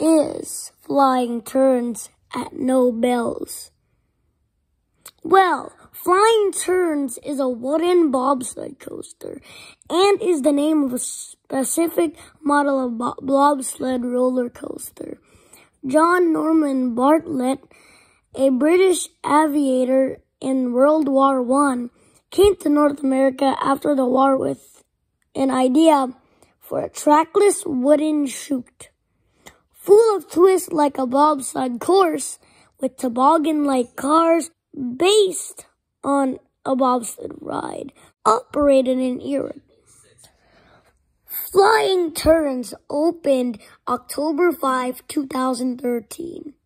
is flying turns at Knoebels? Well, Flying Turns is a wooden bobsled coaster and is the name of a specific model of bobsled roller coaster. John Norman Bartlett, a British aviator in World War I, came to North America after the war with an idea for a trackless wooden chute, full of twists like a bobsled course, with toboggan-like cars based on a bobsled ride, operated in Europe. Flying Turns opened October 5, 2013.